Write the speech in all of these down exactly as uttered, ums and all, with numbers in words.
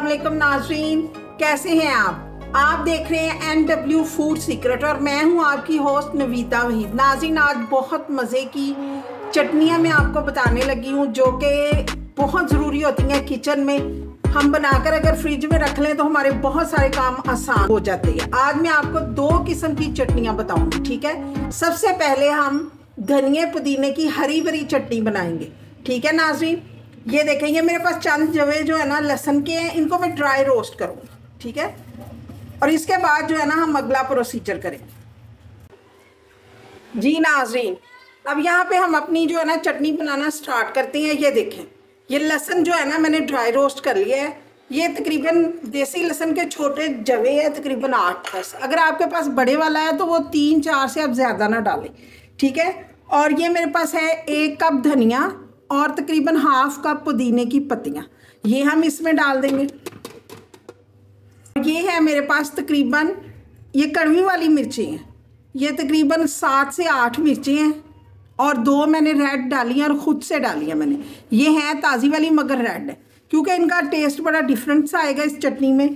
अस्सलामुअलैकुम नाज़रीन, कैसे हैं आप आप देख रहे हैं एन डब्ल्यू फूड सीक्रेट और मैं हूं आपकी होस्ट नवीदा वहीद। नाज़रीन, आज बहुत मज़े की चटनियां मैं आपको बताने लगी हूं जो कि बहुत ज़रूरी होती हैं किचन में। हम बनाकर अगर फ्रिज में रख लें तो हमारे बहुत सारे काम आसान हो जाते हैं। आज मैं आपको दो किस्म की चटनियाँ बताऊँगी, ठीक है। सबसे पहले हम धनिए पुदीने की हरी भरी चटनी बनाएंगे, ठीक है नाज़रीन। ये देखें, ये मेरे पास चंद जवे जो है ना लहसुन के हैं, इनको मैं ड्राई रोस्ट करूँगी, ठीक है। और इसके बाद जो है ना हम अगला प्रोसीजर करेंगे। जी नाज़रीन, अब यहाँ पे हम अपनी जो है ना चटनी बनाना स्टार्ट करते हैं। ये देखें, ये लहसुन जो है ना मैंने ड्राई रोस्ट कर लिया है। ये तकरीबन देसी लहसुन के छोटे जवे हैं, तकरीबन आठ दस। अगर आपके पास बड़े वाला है तो वो तीन चार से आप ज़्यादा ना डालें, ठीक है। और ये मेरे पास है एक कप धनिया और तकरीबन हाफ कप पुदीने की पत्तियाँ, ये हम इसमें डाल देंगे। ये है मेरे पास तकरीबन, ये कड़वी वाली मिर्ची हैं, ये तकरीबन सात से आठ मिर्ची हैं और दो मैंने रेड डाली हैं और ख़ुद से डाली हैं मैंने। ये हैं ताज़ी वाली मगर रेड है, क्योंकि इनका टेस्ट बड़ा डिफरेंट सा आएगा इस चटनी में।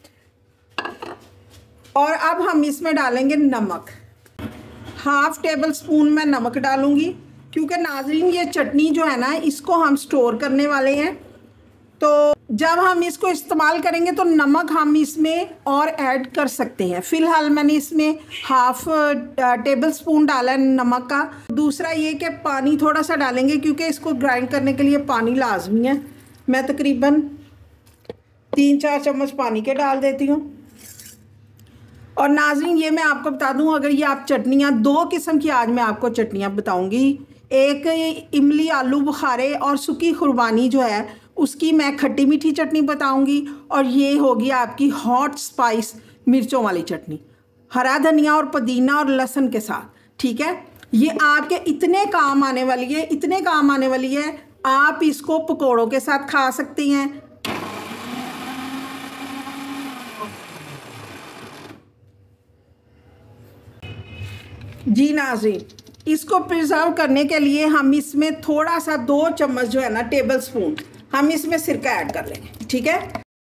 और अब हम इसमें डालेंगे नमक, हाफ टेबल स्पून मैं नमक डालूँगी, क्योंकि नाज़रीन ये चटनी जो है ना इसको हम स्टोर करने वाले हैं, तो जब हम इसको इस्तेमाल करेंगे तो नमक हम इसमें और ऐड कर सकते हैं। फ़िलहाल मैंने इसमें हाफ टेबल स्पून डाला है नमक का। दूसरा ये कि पानी थोड़ा सा डालेंगे, क्योंकि इसको ग्राइंड करने के लिए पानी लाजमी है। मैं तकरीबन तीन चार चम्मच पानी के डाल देती हूँ। और नाज़रीन, ये मैं आपको बता दूँ, अगर ये आप चटनियाँ दो किस्म की आज मैं आपको चटनियाँ बताऊँगी। एक इमली आलू बुखारे और सूखी खुरबानी जो है उसकी मैं खट्टी मीठी चटनी बताऊंगी, और ये होगी आपकी हॉट स्पाइस मिर्चों वाली चटनी, हरा धनिया और पुदीना और लहसुन के साथ, ठीक है। ये आपके इतने काम आने वाली है, इतने काम आने वाली है, आप इसको पकौड़ों के साथ खा सकती हैं। जी नाज़रीन, इसको प्रिजर्व करने के लिए हम इसमें थोड़ा सा दो चम्मच जो है ना टेबल स्पून हम इसमें सिरका ऐड कर लेंगे, ठीक है।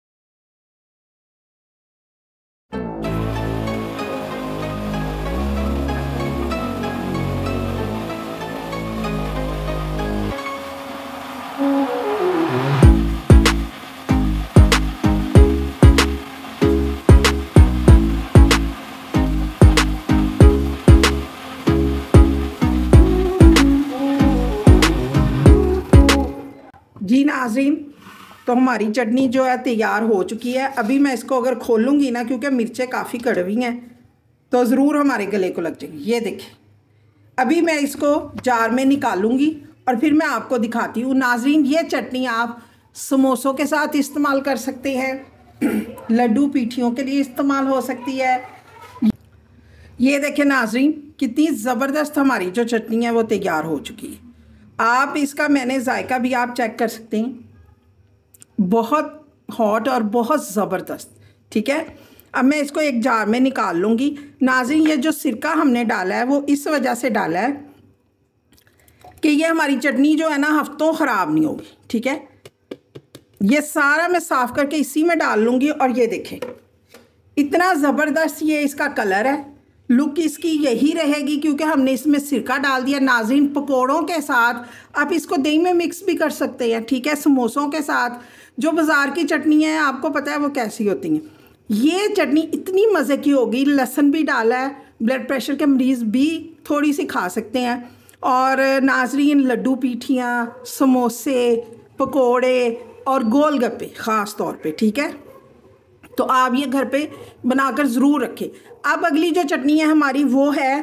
जी नाज़रीन, तो हमारी चटनी जो है तैयार हो चुकी है। अभी मैं इसको अगर खोलूँगी ना, क्योंकि मिर्चें काफ़ी कड़वी हैं तो ज़रूर हमारे गले को लग जाएगी। ये देखें, अभी मैं इसको जार में निकालूँगी और फिर मैं आपको दिखाती हूँ। नाज़रीन, ये चटनी आप समोसों के साथ इस्तेमाल कर सकते हैं, लड्डू पीठियों के लिए इस्तेमाल हो सकती है। ये देखें नाज़रीन, कितनी ज़बरदस्त हमारी जो चटनी है वो तैयार हो चुकी है। आप इसका मैंने जायका भी आप चेक कर सकते हैं, बहुत हॉट और बहुत ज़बरदस्त, ठीक है। अब मैं इसको एक जार में निकाल लूँगी। नाज़रीन, ये जो सिरका हमने डाला है वो इस वजह से डाला है कि ये हमारी चटनी जो है ना हफ्तों ख़राब नहीं होगी, ठीक है। ये सारा मैं साफ़ करके इसी में डाल लूँगी। और ये देखें, इतना ज़बरदस्त ये इसका कलर है, लुक इसकी यही रहेगी क्योंकि हमने इसमें सिरका डाल दिया। नाज़रीन, पकोड़ों के साथ आप इसको दही में मिक्स भी कर सकते हैं, ठीक है। समोसों के साथ जो बाज़ार की चटनी है आपको पता है वो कैसी होती हैं। ये चटनी इतनी मज़े की होगी, लहसुन भी डाला है, ब्लड प्रेशर के मरीज़ भी थोड़ी सी खा सकते हैं। और नाज़रीन, लड्डू पीठियाँ, समोसे, पकोड़े और गोलगप्पे ख़ास तौर पे, ठीक है। तो आप ये घर पे बनाकर ज़रूर रखें। अब अगली जो चटनी है हमारी वो है,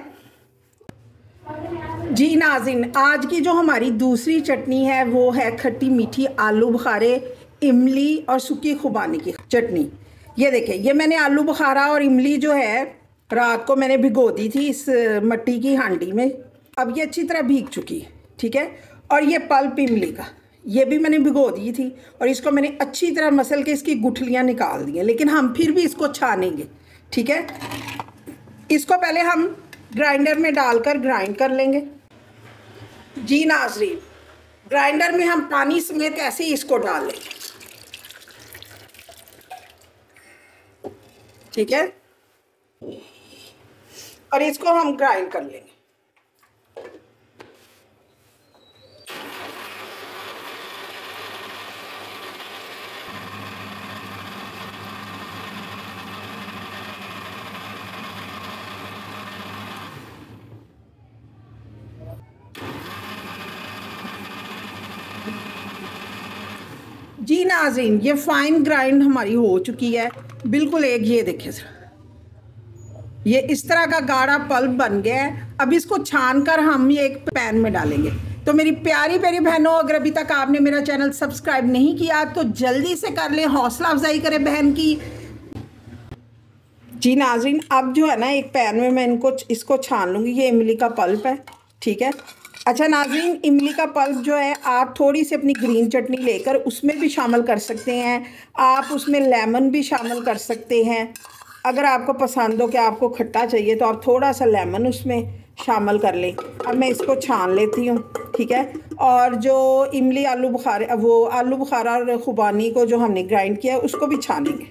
जी नाज़रीन, आज की जो हमारी दूसरी चटनी है वो है खट्टी मीठी आलू बुखारे, इमली और सूखी खुबानी की चटनी। ये देखें, ये मैंने आलू बुखारा और इमली जो है रात को मैंने भिगो दी थी इस मिट्टी की हांडी में। अब ये अच्छी तरह भीग चुकी है, ठीक है। और ये पल्प इमली का, ये भी मैंने भिगो दी थी और इसको मैंने अच्छी तरह मसल के इसकी गुठलियाँ निकाल दी हैं, लेकिन हम फिर भी इसको छानेंगे, ठीक है। इसको पहले हम ग्राइंडर में डालकर ग्राइंड कर लेंगे। जी नाज़रीन, ग्राइंडर में हम पानी समेत ऐसे ही इसको डाल लेंगे। ठीक है, और इसको हम ग्राइंड कर लेंगे। जी नाज़रीन, ये फाइन ग्राइंड हमारी हो चुकी है बिल्कुल। एक ये देखिए सर, ये इस तरह का गाढ़ा पल्प बन गया है। अब इसको छान कर हम ये एक पैन में डालेंगे। तो मेरी प्यारी प्यारी बहनों, अगर अभी तक आपने मेरा चैनल सब्सक्राइब नहीं किया तो जल्दी से कर लें, हौसला अफजाई करें बहन की। जी नाज़रीन, अब जो है ना एक पैन में मैं इनको इसको छान लूँगी। ये इमली का पल्प है, ठीक है। अच्छा नाज़रीन, इमली का पल्प जो है आप थोड़ी सी अपनी ग्रीन चटनी लेकर उसमें भी शामिल कर सकते हैं। आप उसमें लेमन भी शामिल कर सकते हैं। अगर आपको पसंद हो कि आपको खट्टा चाहिए तो आप थोड़ा सा लेमन उसमें शामिल कर लें। अब मैं इसको छान लेती हूँ, ठीक है। और जो इमली आलू बुखारा, वो आलू बुखारा और खुबानी को जो हमने ग्राइंड किया है उसको भी छानेंगे।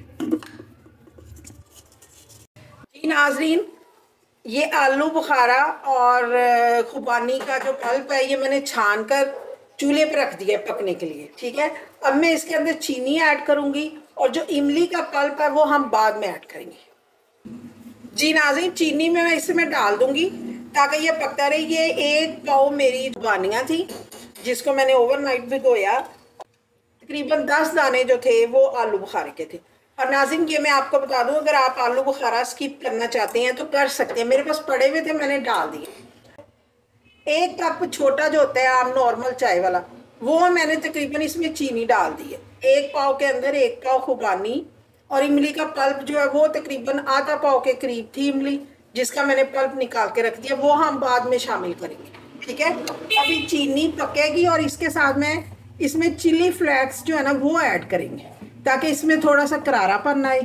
जी नाज़रीन, ये आलू बुखारा और खुबानी का जो पल्प है ये मैंने छान कर चूल्हे पर रख दिया पकने के लिए, ठीक है। अब मैं इसके अंदर चीनी ऐड करूँगी और जो इमली का पल्प है वो हम बाद में ऐड करेंगे। जी नाज़रीन, चीनी में मैं इसमें डाल दूँगी ताकि ये पकता रहे। ये एक पाव मेरी खुबानियाँ थी जिसको मैंने ओवरनाइट भिगोया। तकरीबन दस दाने जो थे वो आलू बुखारे के थे। और नाज़रीन, ये मैं आपको बता दूं, अगर आप आलू बुखारा स्किप करना चाहते हैं तो कर सकते हैं। मेरे पास पड़े हुए थे, मैंने डाल दिए। एक कप छोटा जो होता है आम नॉर्मल चाय वाला, वो मैंने तकरीबन इसमें चीनी डाल दी है। एक पाव के अंदर एक पाव खुबानी और इमली का पल्प जो है वो तकरीबन आधा पाव के करीब थी इमली, जिसका मैंने पल्प निकाल के रख दिया। वो हम बाद में शामिल करेंगे, ठीक है। अभी चीनी पकेगी और इसके साथ में इसमें चिली फ्लेक्स जो है ना वो ऐड करेंगे ताकि इसमें थोड़ा सा करारापन आए।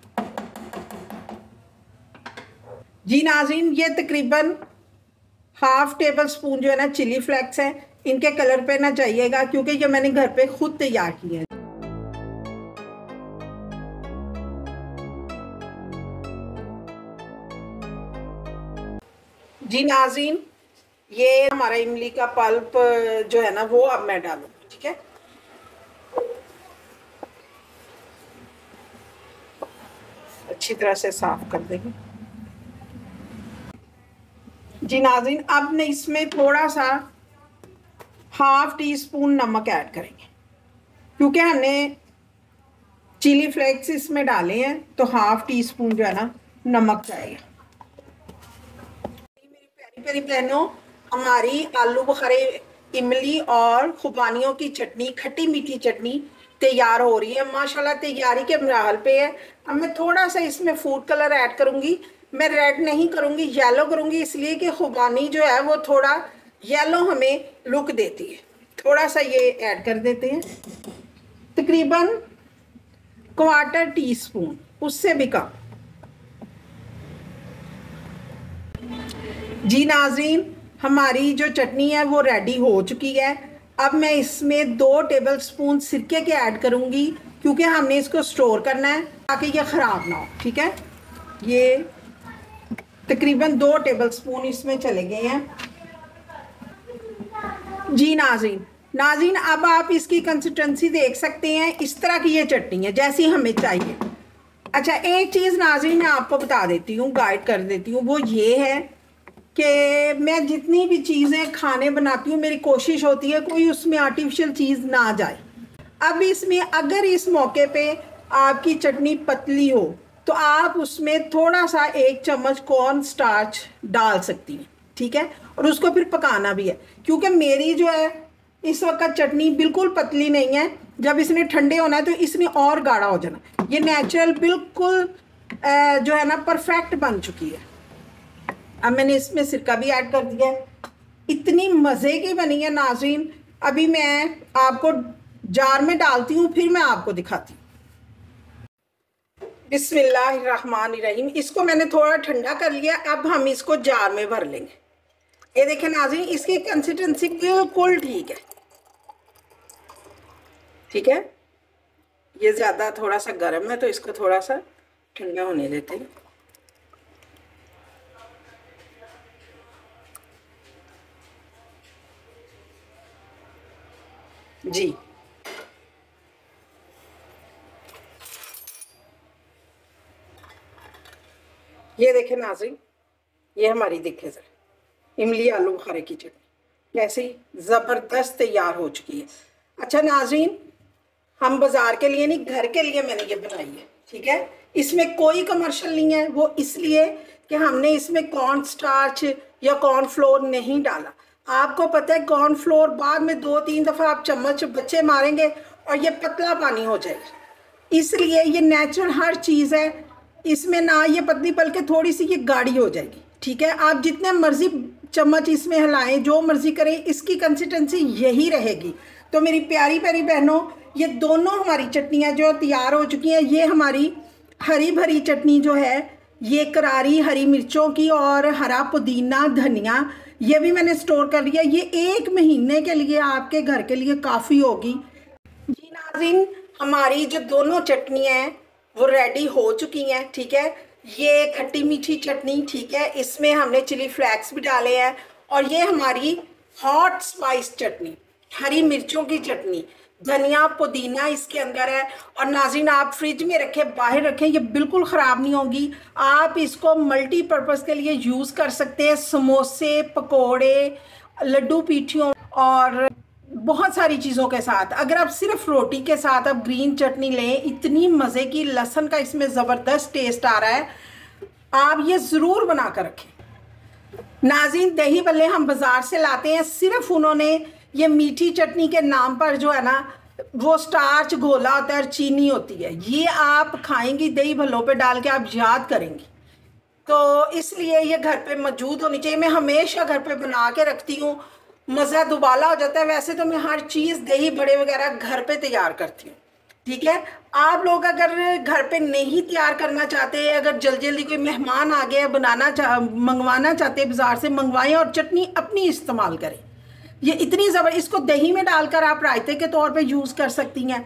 जी नाज़रीन, ये तकरीबन हाफ टेबल स्पून जो है ना चिली फ्लेक्स है। इनके कलर पे ना चाहिएगा क्योंकि ये मैंने घर पे खुद तैयार किए हैं। जी नाज़रीन, ये हमारा इमली का पल्प जो है ना वो अब मैं डालूंगी, ठीक है। अच्छी तरह से साफ कर देंगे। जी नाज़रीन, अब मैं इसमें थोड़ा सा हाफ टी स्पून नमक ऐड करेंगे क्योंकि हमने चिली फ्लेक्स इसमें डाले हैं तो हाफ टी स्पून जो है ना नमक चाहिए। मेरी प्यारी प्यारी बहनों, हमारी आलू बुखारे, इमली और खुबानियों की चटनी, खट्टी मीठी चटनी तैयार हो रही है। माशाल्लाह तैयारी के मराहल पे है। अब मैं थोड़ा सा इसमें फूड कलर ऐड करूँगी। मैं रेड नहीं करूँगी, येलो करूँगी, इसलिए कि खुबानी जो है वो थोड़ा येलो हमें लुक देती है। थोड़ा सा ये ऐड कर देते हैं, तकरीबन क्वार्टर टी स्पून, उससे भी कम। जी नाज़रीन, हमारी जो चटनी है वो रेडी हो चुकी है। अब मैं इसमें दो टेबल स्पून सिरके के ऐड करूँगी क्योंकि हमने इसको स्टोर करना है ताकि ये ख़राब ना हो, ठीक है। ये तकरीबन दो टेबल स्पून इसमें चले गए हैं। जी नाज़रीन नाज़रीन अब आप इसकी कंसिस्टेंसी देख सकते हैं। इस तरह की ये चटनी है जैसी हमें चाहिए। अच्छा, एक चीज़ नाज़रीन मैं आपको बता देती हूँ, गाइड कर देती हूँ, वो ये है कि मैं जितनी भी चीज़ें खाने बनाती हूँ मेरी कोशिश होती है कोई उसमें आर्टिफिशियल चीज़ ना जाए। अब इसमें अगर इस मौके पे आपकी चटनी पतली हो तो आप उसमें थोड़ा सा एक चम्मच कॉर्न स्टार्च डाल सकती हैं, ठीक है। और उसको फिर पकाना भी है क्योंकि मेरी जो है इस वक्त चटनी बिल्कुल पतली नहीं है। जब इसने ठंडे होना है तो इसने और गाढ़ा हो जाना। ये नेचुरल बिल्कुल जो है ना परफेक्ट बन चुकी है। अब मैंने इसमें सिरका भी ऐड कर दिया है। इतनी मज़े की बनी है नाज़रीन। अभी मैं आपको जार में डालती हूँ फिर मैं आपको दिखाती हूँ। बिस्मिल्लाहिर्रहमानिर्रहीम। इसको मैंने थोड़ा ठंडा कर लिया। अब हम इसको जार में भर लेंगे। ये देखें नाज़रीन, इसकी कंसिस्टेंसी बिल्कुल ठीक है, ठीक है। ये ज़्यादा थोड़ा सा गर्म है तो इसको थोड़ा सा ठंडा होने देते हैं। जी ये देखें नाज़रीन, ये हमारी देखे जरा इमली आलू बुखारे की चटनी कैसी ज़बरदस्त तैयार हो चुकी है। अच्छा नाज़रीन, हम बाज़ार के लिए नहीं, घर के लिए मैंने ये बनाई है, ठीक है। इसमें कोई कमर्शियल नहीं है, वो इसलिए कि हमने इसमें कॉर्न स्टार्च या कॉर्न फ्लोर नहीं डाला। आपको पता है कॉर्न फ्लोर बाद में दो तीन दफ़ा आप चम्मच बच्चे मारेंगे और ये पतला पानी हो जाएगा, इसलिए ये नेचुरल हर चीज़ है, इसमें ना ये पतली बल्कि थोड़ी सी ये गाढ़ी हो जाएगी, ठीक है। आप जितने मर्जी चम्मच इसमें हिलाएं, जो मर्जी करें, इसकी कंसिस्टेंसी यही रहेगी। तो मेरी प्यारी प्यारी बहनों, ये दोनों हमारी चटनियाँ जो तैयार हो चुकी हैं, ये हमारी हरी भरी चटनी जो है, ये करारी हरी मिर्चों की और हरा पुदीना धनिया, ये भी मैंने स्टोर कर लिया। ये एक महीने के लिए आपके घर के लिए काफ़ी होगी। जी नाज़रीन, हमारी जो दोनों चटनियाँ हैं वो रेडी हो चुकी हैं, ठीक है। ये खट्टी मीठी चटनी, ठीक है, इसमें हमने चिली फ्लेक्स भी डाले हैं, और ये हमारी हॉट स्पाइस चटनी, हरी मिर्चों की चटनी, धनिया पुदीना इसके अंदर है। और नाज़रीन, आप फ्रिज में रखें, बाहर रखें, ये बिल्कुल ख़राब नहीं होगी। आप इसको मल्टीपर्पज़ के लिए यूज़ कर सकते हैं, समोसे, पकोड़े, लड्डू पीठियों और बहुत सारी चीज़ों के साथ। अगर आप सिर्फ रोटी के साथ आप ग्रीन चटनी लें, इतनी मज़े की, लहसुन का इसमें ज़बरदस्त टेस्ट आ रहा है, आप ये ज़रूर बना कर रखें। नाज़रीन, दही भल्ले हम बाज़ार से लाते हैं, सिर्फ उन्होंने ये मीठी चटनी के नाम पर जो है ना, वो स्टार्च घोला होता है और चीनी होती है। ये आप खाएंगी दही भल्लों पे डाल के, आप याद करेंगी। तो इसलिए ये घर पे मौजूद होनी चाहिए। मैं हमेशा घर पे बना के रखती हूँ, मज़ा दुबाला हो जाता है। वैसे तो मैं हर चीज़ दही बड़े वगैरह घर पे तैयार करती हूँ, ठीक है। आप लोग अगर घर पे नहीं तैयार करना चाहते, अगर जल्दी जल्दी कोई मेहमान आ गया, बनाना चाह मंगवाना चाहते हैं बाज़ार से, मंगवाएं और चटनी अपनी इस्तेमाल करें। ये इतनी ज़बर, इसको दही में डालकर आप रायते के तौर पे यूज़ कर सकती हैं।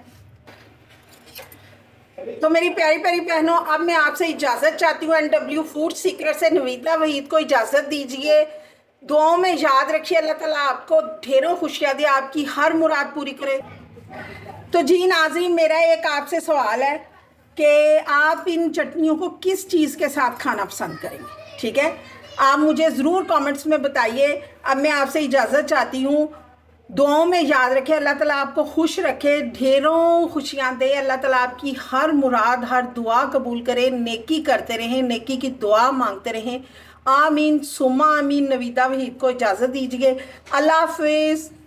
तो मेरी प्यारी प्यारी बहनों, अब मैं आपसे इजाज़त चाहती हूँ। एन डब्ल्यू फूड सीक्रेट से नवीदा वहीद को इजाज़त दीजिए। दुआओं में याद रखिए, अल्लाह ताला आपको ढेरों खुशियाँ दे, आपकी हर मुराद पूरी करे। तो जी नाज़रीन, मेरा एक आपसे सवाल है कि आप इन चटनियों को किस चीज़ के साथ खाना पसंद करेंगे, ठीक है। आप मुझे ज़रूर कमेंट्स में बताइए। अब मैं आपसे इजाज़त चाहती हूँ। दुआओं में याद रखें, अल्लाह ताला आपको खुश रखे, ढेरों खुशियाँ दे, अल्लाह ताला आपकी हर मुराद, हर दुआ कबूल करे, नेकी करते रहें, नेकी की दुआ मांगते रहें। आमीन सुमा आमीन। नवीदा वहीद को इजाज़त दीजिए। अल्लाह हाफिज़।